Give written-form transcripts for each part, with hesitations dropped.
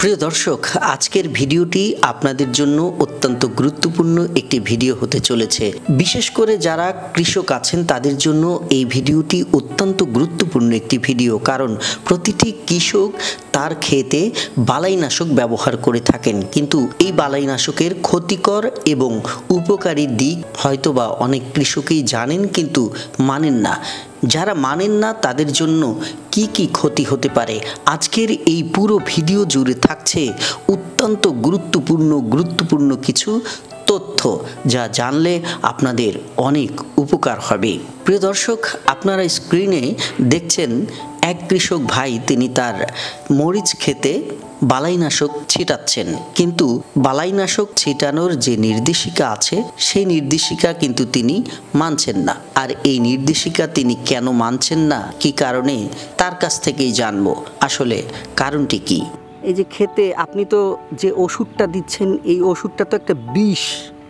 প্রিয় দর্শক, আজকের ভিডিওটি আপনাদের জন্য অত্যন্ত গুরুত্বপূর্ণ একটি ভিডিও হতে চলেছে। বিশেষ করে যারা কৃষক আছেন তাদের জন্য এই ভিডিওটি অত্যন্ত গুরুত্বপূর্ণ একটি ভিডিও, কারণ প্রতিটি কৃষক তার ক্ষেতে বালাইনাশক ব্যবহার করে থাকেন, কিন্তু এই বালাইনাশকের ক্ষতিকর এবং উপকারী দিক হয়তোবা অনেক কৃষকই জানেন কিন্তু মানেন না। যারা মানেন না তাদের জন্য কি কি ক্ষতি হতে পারে, আজকের এই পুরো ভিডিও জুড়ে থাকছে অত্যন্ত গুরুত্বপূর্ণ কিছু তথ্য, যা জানলে আপনাদের অনেক উপকার হবে। প্রিয় দর্শক, আপনারা স্ক্রিনে দেখছেন এক কৃষক ভাই, তিনি তার মরিচ ক্ষেতে বালাইনাশক ছিটাচ্ছেন, কিন্তু বালাইনাশক ছিটানোর যে নির্দেশিকা আছে সেই নির্দেশিকা কিন্তু তিনি মানছেন না। আর এই নির্দেশিকা তিনি কেন মানছেন না, কি কারণে, তার কাছ থেকেই জানবো আসলে কারণটি কি। এই যে ক্ষেতে আপনি তো যে ওষুধটা দিচ্ছেন, এই ওষুধটা তো একটা বিষ,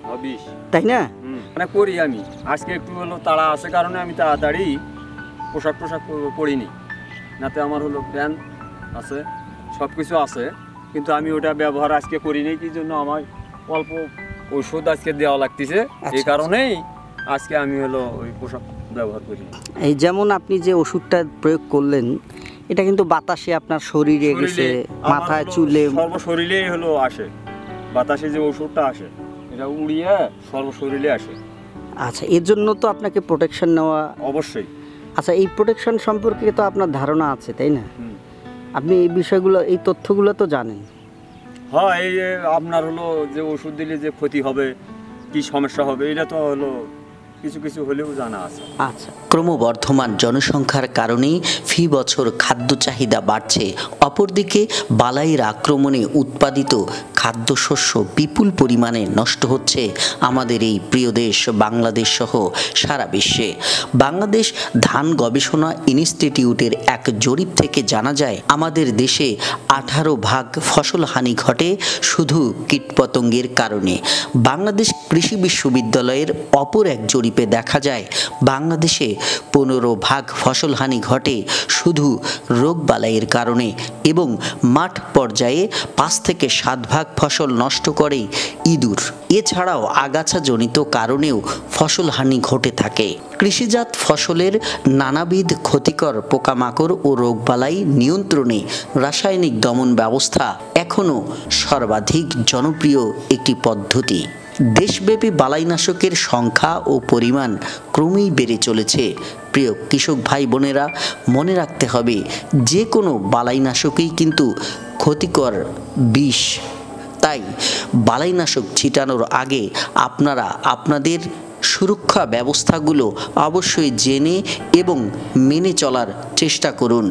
তাই না? মানে করি আমি আজকে একটু হলো তাড়া আছে কারণে আমি তাড়াতাড়ি পোশাক পরিনি, নাতে আমার হলো প্যান্ট আছে, সব কিছু আছে, কিন্তু আমি ওটা ব্যবহার আজকে করিনি। কি জন্য আমার অল্প ওষুধ আজকে দেওয়া লাগতেছে, এই কারণেই আজকে আমি হলো ওই পোশাক ব্যবহার করি। এই যেমন আপনি যে ওষুধটা প্রয়োগ করলেন, এটা কিন্তু বাতাসে আপনার শরীরে গেছে, মাথায় চুলে, সর্বশরীরেই হলো আসে। বাতাসে যে ওষুধটা আসে এটা উড়িয়ে সর্বশরীরে আসে। আচ্ছা, এর জন্য তো আপনাকে প্রোটেকশন নেওয়া অবশ্যই। আচ্ছা, এই প্রোটেকশন সম্পর্কে তো আপনার ধারণা আছে, তাই না? আপনি এই বিষয়গুলো, এই তথ্যগুলো তো জানেন। হ্যাঁ, এই আপনার হলো যে ওষুধ দিলে যে ক্ষতি হবে, কি সমস্যা হবে, এটা তো হলো কিছু হলেও জানা আছে। আচ্ছা, ক্রমবর্ধমান জনসংখ্যার কারণে ফি বছর খাদ্য চাহিদা বাড়ছে। অপরদিকে বালাইয়ের আক্রমণে উৎপাদিত খাদ্যশস্য বিপুল পরিমাণে নষ্ট হচ্ছে আমাদের এই প্রিয় দেশ বাংলাদেশ সহ সারা বিশ্বে। বাংলাদেশ ধান গবেষণা ইনস্টিটিউটের এক জরিপ থেকে জানা যায়, আমাদের দেশে 18% ফসল হানি ঘটে শুধু কীটপতঙ্গের কারণে। বাংলাদেশ কৃষি বিশ্ববিদ্যালয়ের অপর এক জরিপে দেখা যায়, বাংলাদেশে 15% ফসল হানি ঘটে শুধু রোগবালাইয়ের কারণে, এবং মাঠ পর্যায়ে 5 থেকে 7% ফসল নষ্ট করে ইঁদুর। এছাড়াও আগাছাজনিত কারণেও ফসল হানি ঘটে থাকে। কৃষিজাত ফসলের নানাবিধ ক্ষতিকর পোকামাকড় ও রোগবালাই নিয়ন্ত্রণে রাসায়নিক দমন ব্যবস্থা এখনও সর্বাধিক জনপ্রিয় একটি পদ্ধতি। দেশব্যাপী বালাইনাশকের সংখ্যা ও পরিমাণ ক্রমেই বেড়ে চলেছে। প্রিয় কৃষক ভাই বোনেরা, মনে রাখতে হবে, যে কোনো বালাইনাশকই কিন্তু ক্ষতিকর বিষ। তাই বালাইনাশক ছিটানোর আগে আপনারা আপনাদের সুরক্ষা ব্যবস্থাগুলো অবশ্যই জেনে এবং মেনে চলার চেষ্টা করুন।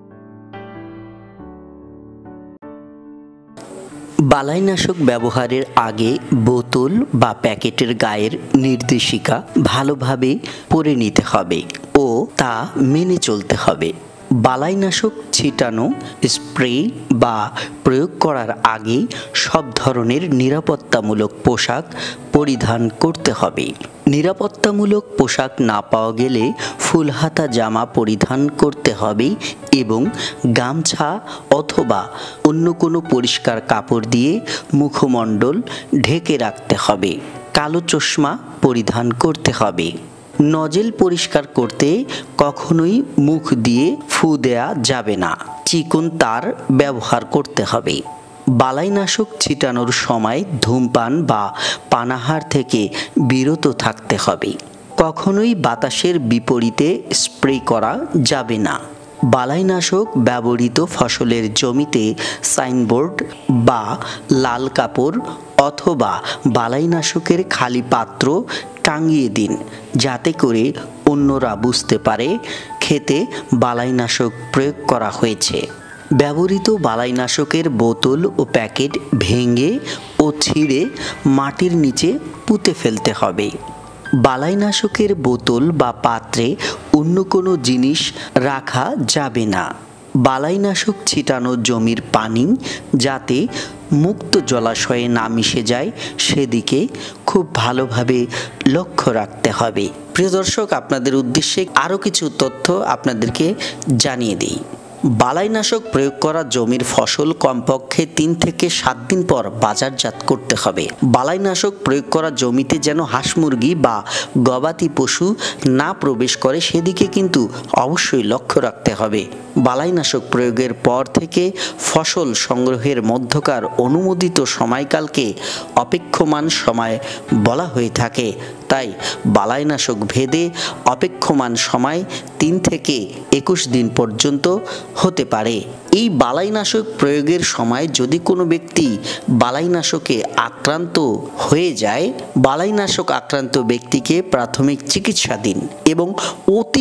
বালাইনাশক ব্যবহারের আগে বোতল বা প্যাকেটের গায়ের নির্দেশিকা ভালোভাবে পড়ে নিতে হবে ও তা মেনে চলতে হবে। বালাইনাশক ছিটানো, স্প্রে বা প্রয়োগ করার আগে সব ধরনের নিরাপত্তামূলক পোশাক পরিধান করতে হবে। নিরাপত্তামূলক পোশাক না পাওয়া গেলে ফুলহাতা জামা পরিধান করতে হবে এবং গামছা অথবা অন্য কোনো পরিষ্কার কাপড় দিয়ে মুখমণ্ডল ঢেকে রাখতে হবে। কালো চশমা পরিধান করতে হবে। নজেল পরিষ্কার করতে কখনোই মুখ দিয়ে ফু দেয়া যাবে না। চিকন তার ব্যবহার করতে হবে। বালাইনাশক ছিটানোর সময় ধূমপান বা পানাহার থেকে বিরত থাকতে হবে। কখনোই বাতাসের বিপরীতে স্প্রে করা যাবে না। বালাইনাশক ব্যবহৃত ফসলের জমিতে সাইনবোর্ড বা লাল কাপড় অথবা বালাইনাশকের খালি পাত্র টাঙিয়ে দিন, যাতে করে অন্যরা বুঝতে পারে ক্ষেতে বালাইনাশক প্রয়োগ করা হয়েছে। ব্যবহৃত বালাইনাশকের বোতল ও প্যাকেট ভেঙে ও ছিঁড়ে মাটির নিচে পুঁতে ফেলতে হবে। বালাইনাশকের বোতল বা পাত্রে অন্য কোনো জিনিস রাখা যাবে না। বালাইনাশক ছিটানো জমির পানি যাতে মুক্ত জলাশয়ে না মিশে যায় সেদিকে খুব ভালোভাবে লক্ষ্য রাখতে হবে। প্রিয় দর্শক, আপনাদের উদ্দেশ্যে আরও কিছু তথ্য আপনাদেরকে জানিয়ে দিই। বালাইনাশক প্রয়োগ করা জমির ফসল কমপক্ষে 3 থেকে 7 দিন পর বাজারজাত করতে হবে। বালাইনাশক প্রয়োগ করা জমিতে যেন হাঁস মুরগি বা গবাদি পশু না প্রবেশ করে সেদিকে কিন্তু অবশ্যই লক্ষ্য রাখতে হবে। বালাইনাশক প্রয়োগের পর থেকে ফসল সংগ্রহের মধ্যকার অনুমোদিত সময়কালকে অপেক্ষমান সময় বলা হয়ে থাকে। তাই বালাইনাশক ভেদে অপেক্ষমান সময় 3 থেকে 21 দিন পর্যন্ত হতে পারে। এই বালাইনাশক প্রয়োগের সময় যদি কোনো ব্যক্তি বালাইনাশকে আক্রান্ত হয়ে যায়, বালাইনাশক আক্রান্ত ব্যক্তিকে প্রাথমিক চিকিৎসা দিন এবং অতি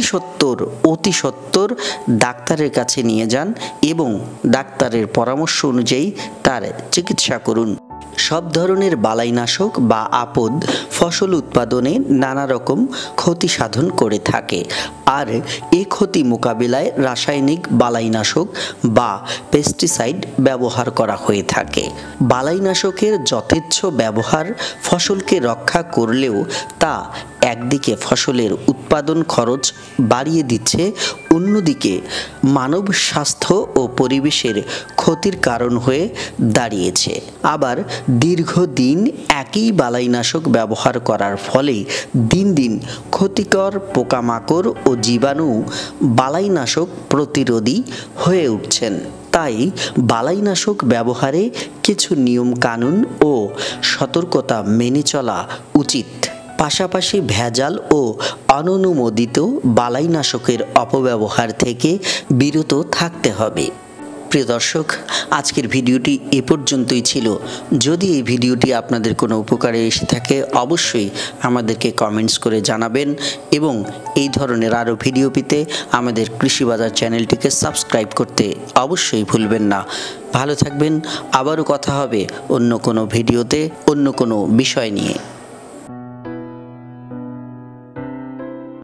সত্বর ডাক্তারের কাছে নিয়ে যান এবং ডাক্তারের পরামর্শ অনুযায়ী তার চিকিৎসা করুন। সব ধরনের বালাইনাশক বা আপদ ফসল উৎপাদনে নানা রকম ক্ষতি সাধন করে থাকে, আর এই ক্ষতি মোকাবিলায় রাসায়নিক বালাইনাশক বা পেস্টিসাইড ব্যবহার করা হয়ে থাকে। বালাইনাশকের যথেচ্ছ ব্যবহার ফসলকে রক্ষা করলেও তা একদিকে ফসলের উৎপাদন খরচ বাড়িয়ে দিচ্ছে, অন্যদিকে মানব স্বাস্থ্য ও পরিবেশের ক্ষতির কারণ হয়ে দাঁড়িয়েছে। আবার দীর্ঘদিন একই বালাইনাশক ব্যবহার করার ফলে দিন দিন ক্ষতিকর পোকামাকড় ও জীবাণু বালাইনাশক প্রতিরোধী হয়ে উঠছেন। তাই বালাইনাশক ব্যবহারে কিছু নিয়ম কানুন ও সতর্কতা মেনে চলা উচিত। পাশাপাশি ভেজাল ও অননুমোদিত বালাইনাশকের অপব্যবহার থেকে বিরত থাকতে হবে। প্রিয় দর্শক, আজকের ভিডিওটি এ পর্যন্তই ছিল। যদি এই ভিডিওটি আপনাদের কোনো উপকারে এসে থাকে অবশ্যই আমাদেরকে কমেন্টস করে জানাবেন এবং এই ধরনের আরও ভিডিও পেতে আমাদের কৃষি বাজার চ্যানেলটিকে সাবস্ক্রাইব করতে অবশ্যই ভুলবেন না। ভালো থাকবেন, আবারও কথা হবে অন্য কোনো ভিডিওতে অন্য কোনো বিষয় নিয়ে।